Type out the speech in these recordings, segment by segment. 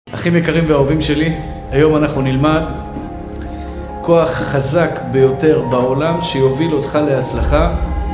אחים יקרים ואהובים שלי, היום אנחנו נלמד כוח חזק ביותר בעולם שיוביל אותך להצלחה,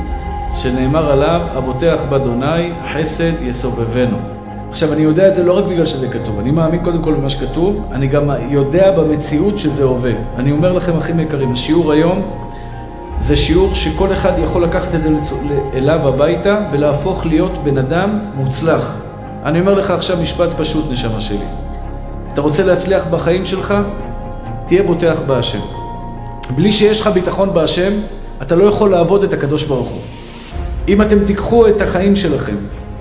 שנאמר עליו, הבוטח באדוני חסד יסובבנו. עכשיו, אני יודע את זה לא רק בגלל שזה כתוב, אני מאמין קודם כל במה שכתוב, אני גם יודע במציאות שזה עובד. אני אומר לכם, אחים יקרים, השיעור היום זה שיעור שכל אחד יכול לקחת את זה אליו הביתה ולהפוך להיות בן אדם מוצלח. אני אומר לך עכשיו משפט פשוט, נשמה שלי. אתה רוצה להצליח בחיים שלך? תהיה בוטח בהשם. בלי שיש לך ביטחון בהשם, אתה לא יכול לעבוד את הקדוש ברוך הוא. אם אתם תיקחו את החיים שלכם,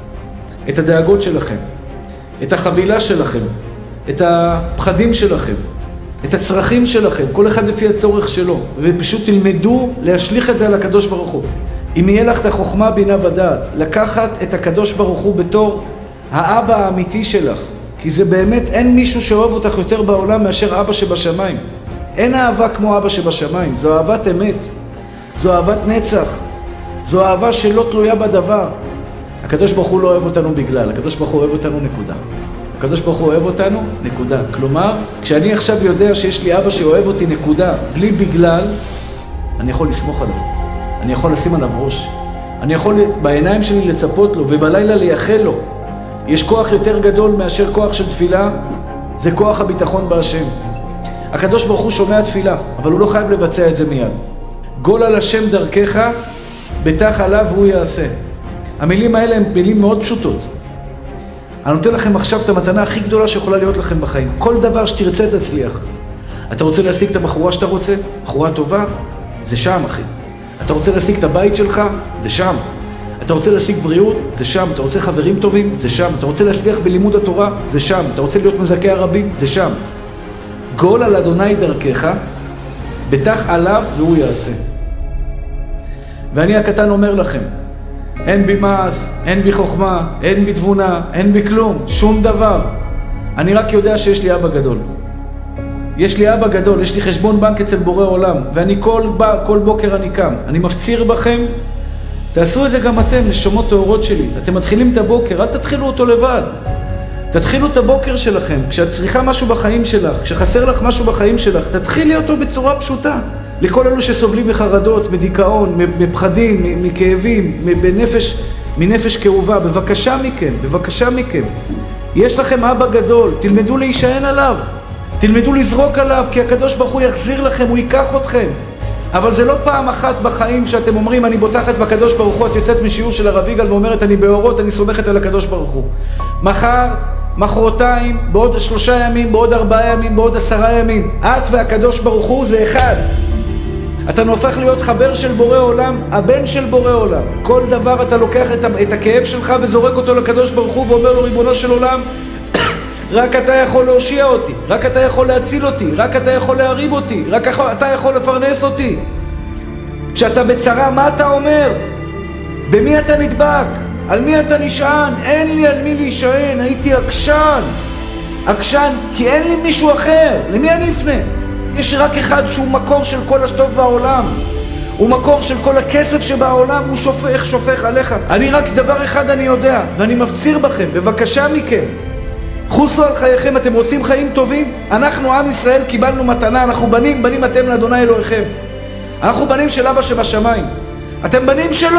את הדאגות שלכם, את החבילה שלכם, את הפחדים שלכם, את הצרכים שלכם, כל אחד לפי הצורך שלו, ופשוט תלמדו להשליך את זה על הקדוש ברוך הוא. אם יהיה לך את החוכמה, בינה ודעת, לקחת את הקדוש ברוך הוא בתור האבא האמיתי שלך, כי זה באמת, אין מישהו שאוהב אותך יותר בעולם מאשר אבא שבשמיים. אין אהבה כמו אבא שבשמיים, זו אהבת אמת, זו אהבת נצח, זו אהבה שלא תלויה בדבר. הקדוש ברוך הוא לא אוהב אותנו בגלל, הקדוש ברוך הוא אוהב אותנו נקודה. הקדוש ברוך הוא אוהב אותנו נקודה. כלומר, כשאני עכשיו יודע שיש לי אבא שאוהב אותי נקודה, בלי בגלל, אני יכול לסמוך עליו. אני יכול לשים עליו ראש. אני יכול בעיניים שלי לצפות לו ובלילה לייחל לו. יש כוח יותר גדול מאשר כוח של תפילה, זה כוח הביטחון בהשם. הקדוש ברוך הוא שומע תפילה, אבל הוא לא חייב לבצע את זה מיד. גול על השם דרכך, בטח עליו והוא יעשה. המילים האלה הן מילים מאוד פשוטות. אני נותן לכם עכשיו את המתנה הכי גדולה שיכולה להיות לכם בחיים. כל דבר שתרצה תצליח. אתה רוצה להשיג את הבחורה שאתה רוצה? בחורה טובה? זה שם, אחי. אתה רוצה להשיג את הבית שלך? זה שם. אתה רוצה להשיג בריאות? זה שם. אתה רוצה חברים טובים? זה שם. אתה רוצה להצליח בלימוד התורה? זה שם. אתה רוצה להיות מזכה הרבים? זה שם. גול על אדוני דרכך, בטח עליו והוא יעשה. ואני הקטן אומר לכם, אין בי מעש, אין בי חוכמה, אין בי תבונה, אין בי כלום, שום דבר. אני רק יודע שיש לי אבא גדול. יש לי אבא גדול, יש לי חשבון בנק אצל בורא עולם, ואני כל בוקר אני קם. אני מפציר בכם, תעשו את זה גם אתם, נשמות טהורות שלי. אתם מתחילים את הבוקר, אל תתחילו אותו לבד. תתחילו את הבוקר שלכם, כשאת צריכה משהו בחיים שלך, כשחסר לך משהו בחיים שלך, תתחילי אותו בצורה פשוטה. לכל אלו שסובלים מחרדות, מדיכאון, מפחדים, מכאבים, מנפש כאובה, בבקשה מכם. יש לכם אבא גדול, תלמדו להישען עליו, תלמדו לזרוק עליו, כי הקדוש ברוך הוא יחזיר לכם, הוא ייקח אתכם. אבל זה לא פעם אחת בחיים שאתם אומרים, אני בוטחת בקדוש ברוך הוא, את יוצאת משיעור של הרב יגאל ואומרת, אני באורות, אני סומכת על הקדוש ברוך הוא. מחר, מחרתיים, בעוד 3 ימים, בעוד 4 ימים, בעוד 10 ימים, את והקדוש ברוך הוא זה אחד. אתה הופך להיות חבר של בורא עולם, הבן של בורא עולם. כל דבר אתה לוקח את הכאב שלך וזורק אותו לקדוש ברוך הוא ואומר לו, ריבונו של עולם, רק אתה יכול להושיע אותי, רק אתה יכול להציל אותי, רק אתה יכול להריב אותי, רק אתה יכול לפרנס אותי. כשאתה בצרה, מה אתה אומר? במי אתה נדבק? על מי אתה נשען? אין לי על מי להישען, הייתי עקשן, כי אין לי מישהו אחר. למי אני אפנה? יש רק אחד שהוא מקור של כל השטוב בעולם. הוא מקור של כל הכסף שבעולם, הוא שופך עליך. אני רק דבר אחד אני יודע, ואני מפציר בכם, בבקשה מכם. חוסו על חייכם, אתם רוצים חיים טובים? אנחנו עם ישראל קיבלנו מתנה, אנחנו בנים אתם לאדוני אלוהיכם. אנחנו בנים של אבא שבשמיים. אתם בנים שלו.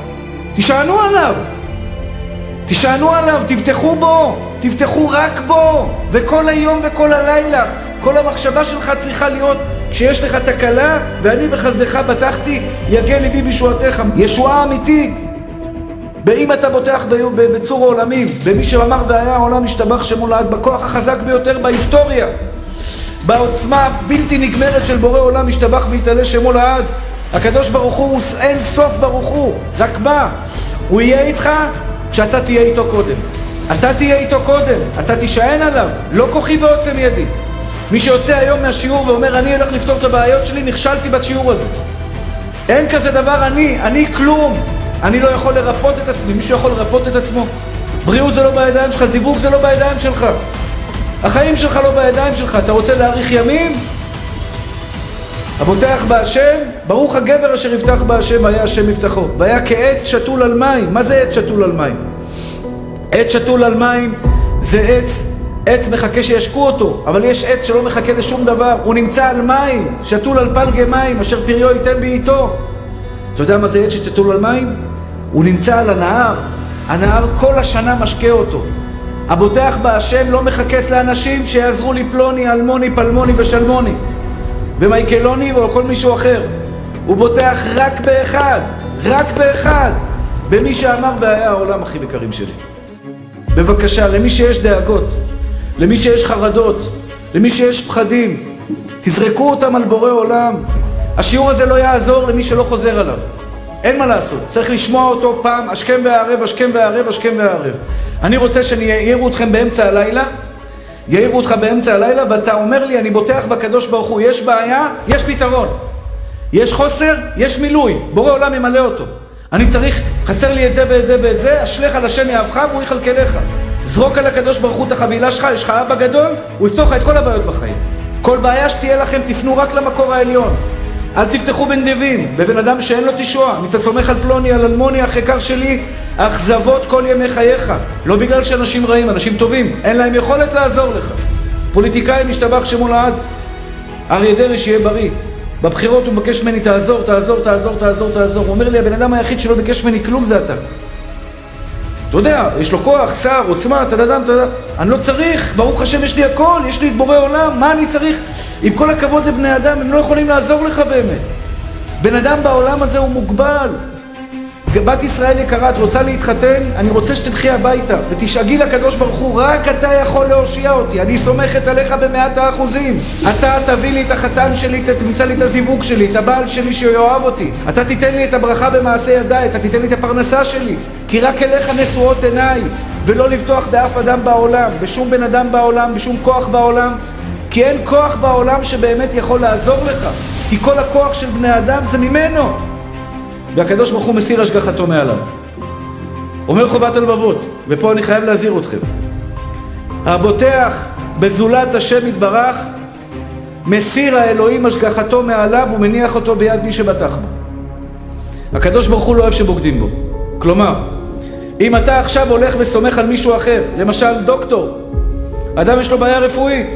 תישענו עליו, תבטחו בו, תבטחו רק בו, וכל היום וכל הלילה. כל המחשבה שלך צריכה להיות, כשיש לך תקלה, ואני בחסדך בטחתי, יגע ליבי בישועתך. ישועה אמיתית. באם אתה בוטח בצור העולמים, במי שאמר והיה העולם השתבח שמו לעד, בכוח החזק ביותר בהיסטוריה, בעוצמה בלתי נגמרת של בורא עולם השתבח והתעלה שמו לעד. הקדוש ברוך הוא אין סוף ברוך הוא. רק מה? הוא יהיה איתך כשאתה תהיה איתו קודם. אתה תישען עליו, לא כוחי ועוצם ידי. מי שיוצא היום מהשיעור ואומר, אני הולך לפתור את הבעיות שלי, נכשלתי בשיעור הזה. אין כזה דבר אני כלום. אני לא יכול לרפות את עצמי. מישהו יכול לרפות את עצמו? בריאות זה לא בידיים שלך, זיווג זה לא בידיים שלך. החיים שלך לא בידיים שלך. אתה רוצה להאריך ימים? הבוטח בהשם, ברוך הגבר אשר יבטח בהשם, היה השם מבטחו. והיה כעץ שתול על מים. מה זה עץ שתול על מים? עץ שתול על מים זה עץ עץ מחכה שישקו אותו, אבל יש עץ שלא מחכה לשום דבר. הוא נמצא על מים, שתול על פלגי מים, אשר פריו ייתן בעיתו. אתה יודע מה זה עץ שתול על מים? הוא נמצא על הנהר. הנהר כל השנה משקה אותו. הבוטח בהשם לא מחכס לאנשים שיעזרו לי פלוני, אלמוני, פלמוני ושלמוני ומייקלוני או כל מישהו אחר. הוא בוטח רק באחד, רק באחד, במי שאמר והיה העולם הכי יקרים שלי. בבקשה, למי שיש דאגות, למי שיש חרדות, למי שיש פחדים, תזרקו אותם על בורא עולם. השיעור הזה לא יעזור למי שלא חוזר עליו. אין מה לעשות, צריך לשמוע אותו פעם, השכם והערב, השכם והערב, השכם והערב. אני רוצה שיעירו אתכם באמצע הלילה, יעירו אותך באמצע הלילה, ואתה אומר לי, אני בוטח בקדוש ברוך הוא, יש בעיה, יש פתרון. יש חוסר, יש מילוי, בורא עולם ימלא אותו. אני צריך, חסר לי את זה ואת זה ואת זה, אשליך על השם יאהבך והוא יכלכלך. זרוק על הקדוש ברוך הוא את החבילה שלך, יש לך אבא גדול, הוא יפתור לך את כל הבעיות בחיים. כל בעיה שתהיה לכם, תפנו רק למקור העליון. אל תפתחו בנדבים, בבן אדם שאין לו תשוע. אני תסומך על פלוני, על אלמוני, החיקר שלי, אכזבות כל ימי חייך. לא בגלל שאנשים רעים, אנשים טובים, אין להם יכולת לעזור לך. פוליטיקאים משתבח שמו לעד. אריה דרעי שיהיה בריא. בבחירות הוא מבקש ממני, תעזור, תעזור, תעזור, תעזור, תעזור. הוא אומר לי, הבן אדם היחיד שלא ביקש ממני כלום זה אתה. אתה יודע, יש לו כוח, שר, עוצמה, תדדם. אני לא צריך, ברוך השם יש לי הכל, יש לי את בורא עולם, מה אני צריך? עם כל הכבוד לבני אדם, הם לא יכולים לעזור לך באמת. בן אדם בעולם הזה הוא מוגבל. בת ישראל יקרה, את רוצה להתחתן? אני רוצה שתלכי הביתה ותשאגי לקדוש ברוך הוא, רק אתה יכול להושיע אותי, אני סומכת עליך ב100%. אתה תביא לי את החתן שלי, תמצא לי את הזיווג שלי, את הבעל שלי שיאהב אותי, אתה תיתן לי את הברכה במעשה ידיי, אתה תיתן לי את הפרנסה שלי, כי רק אליך נשואות עיניי, ולא לפתוח באף אדם בעולם, בשום בן אדם בעולם, בשום כוח בעולם, כי אין כוח בעולם שבאמת יכול לעזור לך, כי כל הכוח של בני אדם זה ממנו, והקדוש ברוך הוא מסיר השגחתו מעליו. אומר חובת הלבבות, ופה אני חייב להזהיר אתכם, הבוטח בזולת השם יתברך, מסיר האלוהים השגחתו מעליו ומניח אותו ביד מי שבטח בו. הקדוש ברוך הוא לא אוהב שבוגדים בו. כלומר, אם אתה עכשיו הולך וסומך על מישהו אחר, למשל דוקטור, אדם יש לו בעיה רפואית,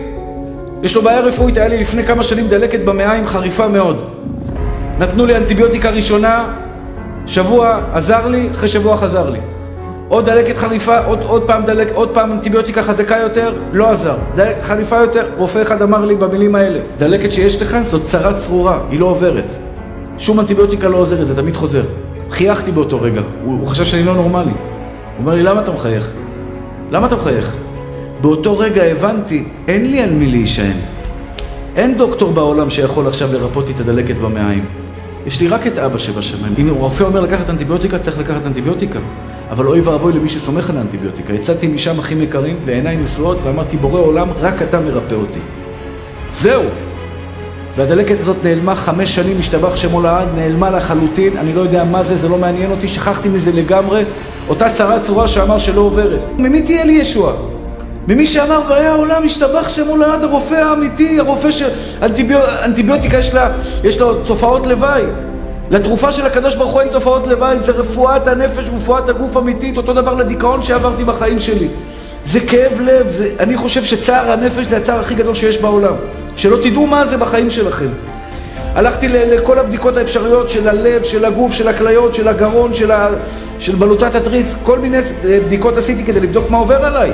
היה לי לפני כמה שנים דלקת במעיים חריפה מאוד, נתנו לי אנטיביוטיקה ראשונה, שבוע עזר לי, אחרי שבוע חזר לי. עוד דלקת חריפה, עוד פעם אנטיביוטיקה חזקה יותר, לא עזר. דלקת חריפה יותר, רופא אחד אמר לי במילים האלה, דלקת שיש לך זאת צרה צרורה, היא לא עוברת. שום אנטיביוטיקה לא עוזרת, זה תמיד חוזר. חייכתי באותו רגע, הוא חשב שאני לא נורמלי. הוא אומר לי, למה אתה מחייך? למה אתה מחייך? באותו רגע הבנתי, אין לי על מי להישען. אין דוקטור בעולם שיכול עכשיו לרפות את הדלקת במעיים. יש לי רק את אבא שבשמיים. אם הרופא אומר לקחת אנטיביוטיקה, צריך לקחת אנטיביוטיקה. אבל אוי ואבוי למי שסומך על האנטיביוטיקה. יצאתי משם הכי יקרים ועיניי נשואות ואמרתי, בורא עולם, רק אתה מרפא אותי. זהו. והדלקת הזאת נעלמה 5 שנים, משתבח שמו לעד, נעלמה לחלוטין. אני לא יודע מה זה, זה לא מעניין אותי, שכחתי מזה לגמרי. אותה צרה צרורה שאמר שלא עוברת. ממי תהיה לי ישוע? ממי שאמר והיה העולם משתבח שמו לעד, הרופא האמיתי, הרופא שאנטיביוטיקה יש לו תופעות לוואי. לתרופה של הקדוש ברוך הוא אין תופעות לוואי, זה רפואת הנפש ורפואת הגוף אמיתית, אותו דבר לדיכאון שעברתי בחיים שלי. זה כאב לב, אני חושב שצער הנפש זה הצער הכי גדול שיש בעולם. שלא תדעו מה זה בחיים שלכם. הלכתי לכל הבדיקות האפשריות של הלב, של הגוף, של הכליות, של הגרון, של בלוטת התריס, כל מיני בדיקות עשיתי כדי לבדוק מה עובר עליי.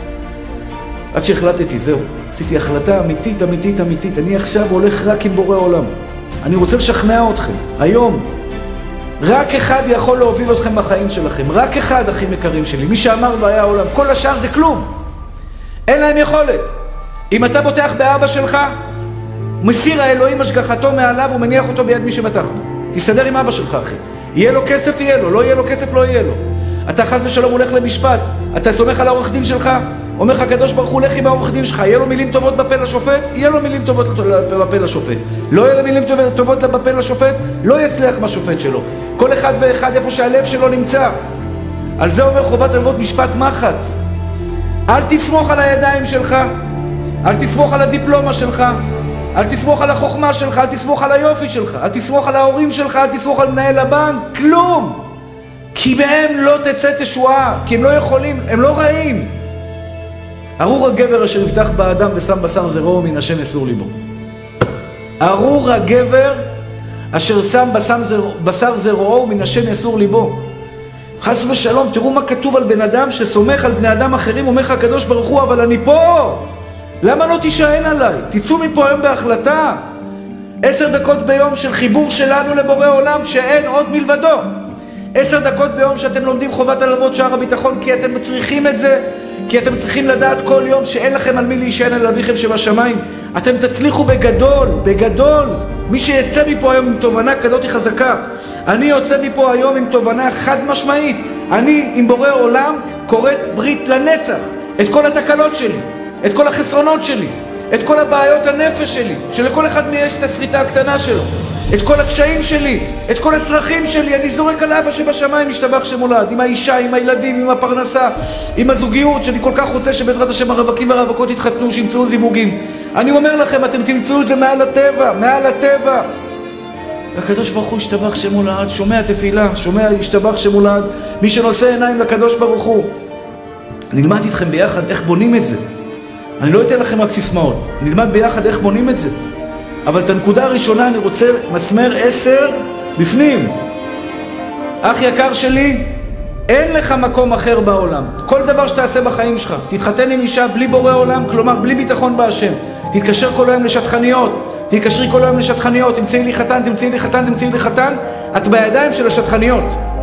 עד שהחלטתי, זהו, עשיתי החלטה אמיתית, אמיתית, אמיתית. אני עכשיו הולך רק עם בורא עולם. אני רוצה לשכנע אתכם, היום. רק אחד יכול להוביל אתכם בחיים שלכם. רק אחד, אחים יקרים שלי. מי שאמר והיה העולם. כל השאר זה כלום. אין להם יכולת. אם אתה בוטח באבא שלך, מסיר האלוהים השגחתו מעליו ומניח אותו ביד מי שבטח בו. תסתדר עם אבא שלך, אחי. יהיה לו כסף, תהיה לו. לא יהיה לו כסף, לא יהיה לו. אתה חס ושלום הולך למשפט. אתה סומך על העורך דין שלך? אומר לך הקדוש ברוך הוא, לך עם העורך דין שלך, יהיה לו מילים טובות בפה לשופט, יהיה לו מילים טובות בפה לשופט. לא יהיה לו מילים טובות בפה לשופט, לא יצליח מהשופט שלו. כל אחד ואחד איפה שהלב שלו נמצא. על זה אומר חובת הלבבות משפט מחץ. אל תסמוך על הידיים שלך, אל תסמוך על הדיפלומה שלך, אל תסמוך על החוכמה שלך, אל תסמוך על היופי שלך, אל תסמוך על ההורים שלך, אל תסמוך על מנהל הבנק, כלום. כי מהם לא תצא תשועה, כי הם לא יכולים, הם לא רעים. ארור הגבר אשר יבטח באדם ושם בשר זרעו מן השם אסור ליבו. ארור הגבר אשר שם בשר זרעו מן השם אסור ליבו. חס ושלום, תראו מה כתוב על בן אדם שסומך על בני אדם אחרים, אומר לך הקדוש ברוך הוא, אבל אני פה. למה לא תישען עליי? תצאו מפה היום בהחלטה. 10 דקות ביום של חיבור שלנו לבורא עולם שאין עוד מלבדו. 10 דקות ביום שאתם לומדים חובת הלוות שער הביטחון, כי אתם צריכים את זה, כי אתם צריכים לדעת כל יום שאין לכם על מי להישען על אביכם שבשמיים. אתם תצליחו בגדול, בגדול. מי שיצא מפה היום עם תובנה כזאת חזקה, אני יוצא מפה היום עם תובנה חד משמעית. אני עם בורא עולם קוראת ברית לנצח. את כל התקלות שלי, את כל החסרונות שלי, את כל הבעיות הנפש שלי, שלכל אחד יש את הסריטה הקטנה שלו, את כל הקשיים שלי, את כל הצרכים שלי, אני זורק על אבא שבשמיים משתבח שמולד, עם האישה, עם הילדים, עם הפרנסה, עם הזוגיות, שאני כל כך רוצה שבעזרת השם הרווקים והרווקות יתחתנו, שימצאו זיווגים. אני אומר לכם, אתם תמצאו את זה מעל הטבע, מעל הטבע. הקדוש ברוך הוא ישתבח שמולד, שומע תפילה, שומע ישתבח שמולד, מי שנושא עיניים לקדוש ברוך הוא. נלמד איתכם ביחד איך בונים את זה. אני לא אתן לכם רק סיסמאות, נלמד ביחד איך בונים את זה. אבל את הנקודה הראשונה אני רוצה מסמר 10 בפנים. אח יקר שלי, אין לך מקום אחר בעולם. כל דבר שתעשה בחיים שלך, תתחתן עם אישה בלי בורא עולם, כלומר בלי ביטחון בהשם. תתקשר כל היום לשטחניות, תתקשרי כל היום לשטחניות, תמצאי לי חתן, תמצאי לי חתן, תמצאי לי חתן. את בידיים של השטחניות.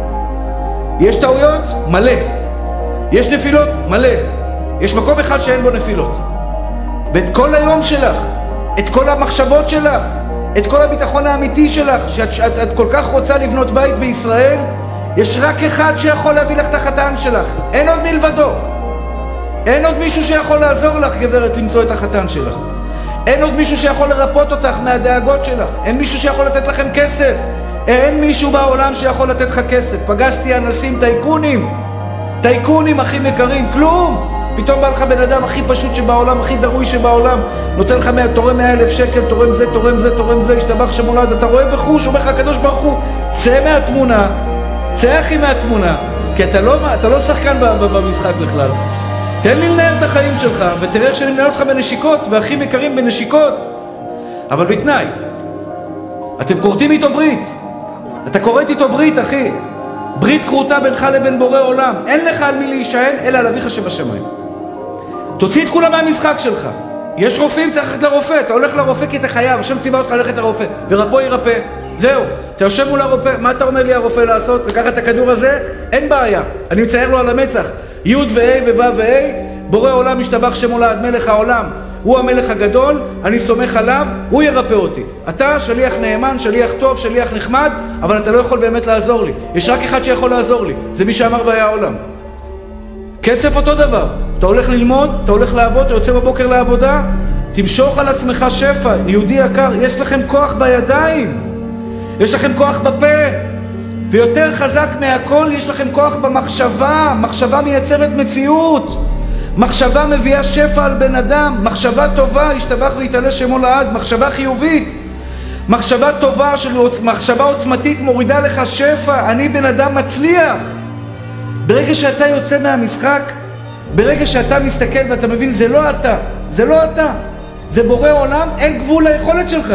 יש טעויות? מלא. יש נפילות? מלא. יש מקום אחד שאין בו נפילות. ואת כל היום שלך, את כל המחשבות שלך, את כל הביטחון האמיתי שלך, שאת כל כך רוצה לבנות בית בישראל, יש רק אחד שיכול להביא לך את החתן שלך. אין עוד מלבדו. אין עוד מישהו שיכול לעזור לך, גברת, למצוא את החתן שלך. אין עוד מישהו שיכול לרפות אותך מהדאגות שלך. אין מישהו שיכול לתת לכם כסף. אין מישהו בעולם שיכול לתת לך כסף. פגשתי אנשים טייקונים. טייקונים הכי יקרים, כלום. פתאום בא לך בן אדם הכי פשוט שבעולם, הכי דרוי שבעולם, נותן לך תורם 100,000 שקל, תורם זה, תורם זה, תורם זה, השתבח שמולד. אתה רואה בחוש, אומר לך הקדוש ברוך הוא, צא מהתמונה, צא אחי מהתמונה, כי אתה לא שחקן במשחק בכלל. תן לי לנהל את החיים שלך, ותראה איך שאני מנהל אותך בנשיקות, והכי יקרים בנשיקות. אבל בתנאי, אתם קוראים איתו ברית. אתה קוראת איתו ברית, אחי. ברית קרותה בינך לבין בורא עולם. אין לך על מי להישען, אלא על אביך שבשמיים. תוציא את כולם מהמשחק שלך. יש רופאים, צריך ללכת לרופא. אתה הולך לרופא כי אתה חייב, השם ציווה אותך ללכת לרופא. ורפוא ירפא. זהו. אתה יושב מול הרופא, מה אתה אומר לי הרופא לעשות? לקחת את הכדור הזה? אין בעיה. אני מצייר לו על המצח. י' ו-A ו-ו' ו-A, בורא עולם משתבח שמולד, מלך העולם. הוא המלך הגדול, אני סומך עליו, הוא ירפא אותי. אתה שליח נאמן, שליח טוב, שליח נחמד, אבל אתה לא יכול באמת לעזור לי. יש רק אחד שיכול לעזור לי, זה מי שאמר והיה העולם. כסף אותו דבר. אתה הולך ללמוד, אתה הולך לעבוד, אתה יוצא בבוקר לעבודה, תמשוך על עצמך שפע. יהודי יקר, יש לכם כוח בידיים, יש לכם כוח בפה, ויותר חזק מהכל, יש לכם כוח במחשבה. מחשבה מייצרת מציאות. מחשבה מביאה שפע על בן אדם. מחשבה טובה, ישתבח ויתעלה שמו לעד. מחשבה חיובית, מחשבה טובה, מחשבה עוצמתית מורידה לך שפע. אני בן אדם מצליח. ברגע שאתה יוצא מהמשחק, ברגע שאתה מסתכל ואתה מבין, זה לא אתה, זה לא אתה, זה בורא עולם, אין גבול ליכולת שלך.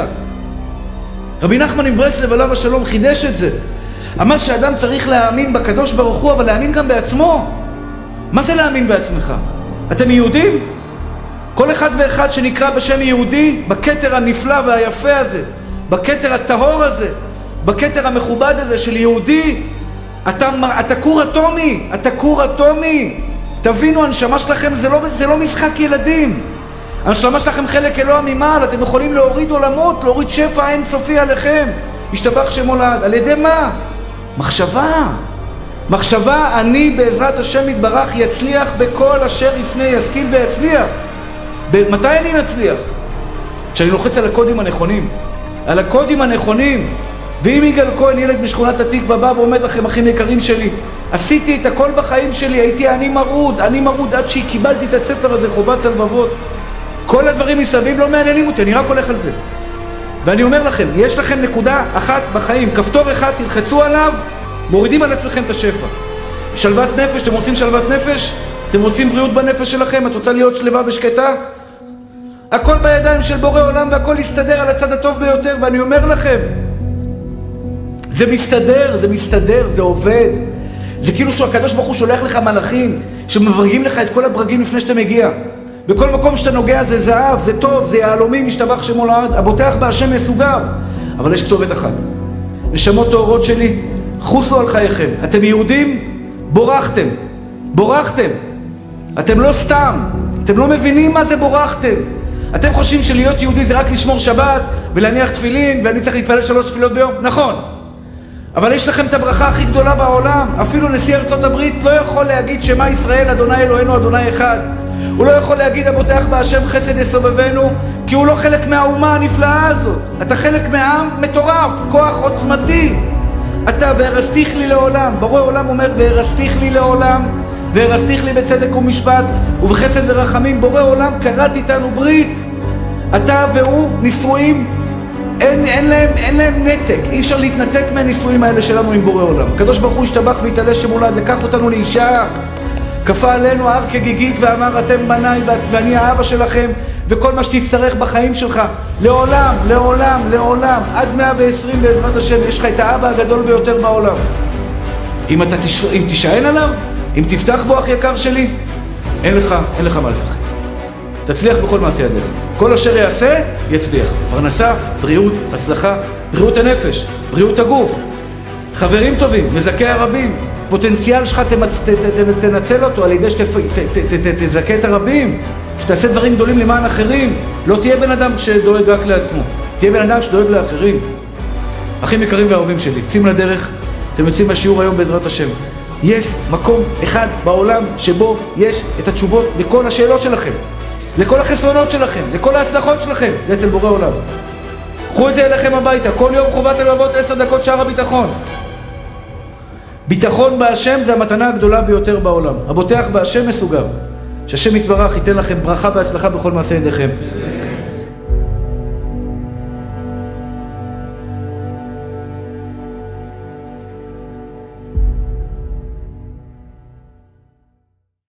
רבי נחמן מברסלב עליו השלום חידש את זה. אמר שאדם צריך להאמין בקדוש ברוך הוא, אבל להאמין גם בעצמו. מה זה להאמין בעצמך? אתם יהודים? כל אחד ואחד שנקרא בשם יהודי, בכתר הנפלא והיפה הזה, בכתר הטהור הזה, בכתר המכובד הזה של יהודי, אתה כור אטומי, אתה כור אטומי. תבינו, הנשמה שלכם זה לא משחק ילדים. הנשמה שלכם חלק אלוה ממעל, אתם יכולים להוריד עולמות, להוריד שפע אינסופי עליכם. ישתבח שמו לעד. על ידי מה? מחשבה. מחשבה, אני בעזרת השם יתברך יצליח בכל אשר יפנה, ישכיל ויצליח. מתי אני מצליח? כשאני לוחץ על הקודים הנכונים. על הקודים הנכונים. ואם יגאל כהן, ילד משכונת התקווה, בא ועומד לכם, אחים יקרים שלי, עשיתי את הכל בחיים שלי, הייתי אני מרוד עד שקיבלתי את הספר הזה, חובת הלבבות. כל הדברים מסביב לא מעניינים אותי, אני רק הולך על זה. ואני אומר לכם, יש לכם נקודה אחת בחיים, כפתור אחד, תלחצו עליו, מורידים על עצמכם את השפע. שלוות נפש, אתם רוצים שלוות נפש? אתם רוצים בריאות בנפש שלכם? את רוצה להיות שלווה ושקטה? הכל בידיים של בורא עולם והכל יסתדר על הצד הטוב ביותר, ואני אומר לכם, זה מסתדר, זה מסתדר, זה עובד. זה כאילו שהקדוש ברוך הוא שולח לך מלאכים שמברגים לך את כל הברגים לפני שאתה מגיע. בכל מקום שאתה נוגע זה זהב, זה טוב, זה יהלומים, משתבח שמו לעד, הבוטח בהשם יסוגיו. אבל יש כתובת אחת. נשמות טהורות שלי, חוסו על חייכם. אתם יהודים? בורחתם. בורחתם. אתם לא סתם. אתם לא מבינים מה זה בורחתם. אתם חושבים שלהיות יהודי זה רק לשמור שבת ולהניח תפילין ואני צריך להתפלל 3 תפילות ביום? נכון. אבל יש לכם את הברכה הכי גדולה בעולם. אפילו נשיא ארצות הברית לא יכול להגיד שמה ישראל, אדוני אלוהינו, אדוני אחד. הוא לא יכול להגיד הבוטח בהשם חסד יסובבנו, כי הוא לא חלק מהאומה הנפלאה הזאת. אתה חלק מעם מטורף, כוח עוצמתי. אתה והרסתיך לי לעולם. בורא עולם אומר והרסתיך לי לעולם, והרסתיך לי בצדק ומשפט ובחסד ורחמים. בורא עולם כרת איתנו ברית. אתה והוא נשואים, אין להם נתק. אי אפשר להתנתק מהנישואים האלה שלנו עם בורא עולם. הקדוש ברוך הוא השתבח והתעלה שמולד, לקח אותנו לאישה, כפה עלינו הר כגיגית ואמר אתם בניי ואני האבא שלכם, וכל מה שתצטרך בחיים שלך לעולם, לעולם, לעולם, עד 120 בעזרת השם. יש לך את האבא הגדול ביותר בעולם. אם תישען עליו, אם תפתח בו, אח יקר שלי, אין לך מה לפחד. תצליח בכל מעשה ידיך. כל אשר יעשה, יצליח. פרנסה, בריאות, הצלחה, בריאות הנפש, בריאות הגוף, חברים טובים, מזכה הרבים. פוטנציאל שלך תנצל אותו על ידי שתזכה את הרבים, שתעשה דברים גדולים למען אחרים. לא תהיה בן אדם שדואג רק לעצמו, תהיה בן אדם שדואג לאחרים. אחים יקרים ואהובים שלי, יוצאים לדרך, אתם יוצאים לשיעור היום בעזרת השם. יש מקום אחד בעולם שבו יש את התשובות לכל השאלות שלכם, לכל החסרונות שלכם, לכל ההצלחות שלכם. זה אצל בורא עולם. קחו את זה אליכם הביתה. כל יום חובת הלוות 10 דקות שער הביטחון. ביטחון בהשם זה המתנה הגדולה ביותר בעולם. הבוטח בהשם מסוגיו. שהשם יתברך ייתן לכם ברכה והצלחה בכל מעשה ידיכם.